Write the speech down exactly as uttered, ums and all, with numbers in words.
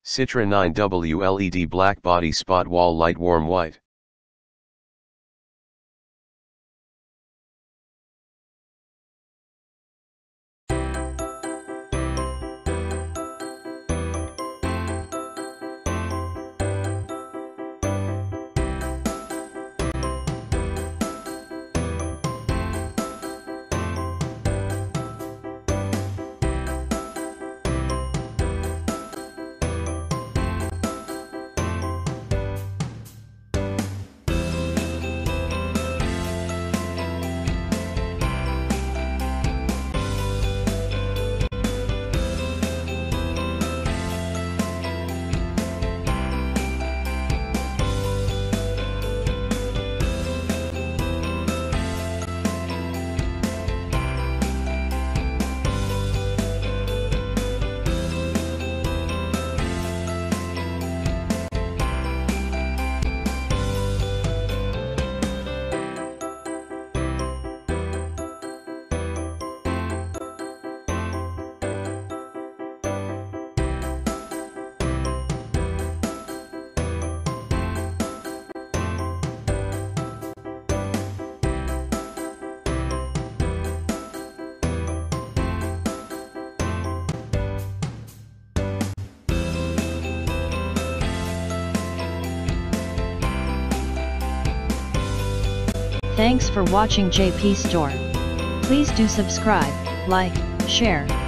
Citra nine W L E D black body spot wall light warm white. Thanks for watching J P Store. Please do subscribe, like, share,